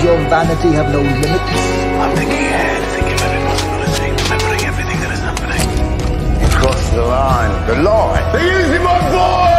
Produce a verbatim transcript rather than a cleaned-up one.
Does your vanity have no limits? I'm thinking ahead, thinking of every possibility, remembering everything that is happening. You've crossed the line. The line? They're using my boy!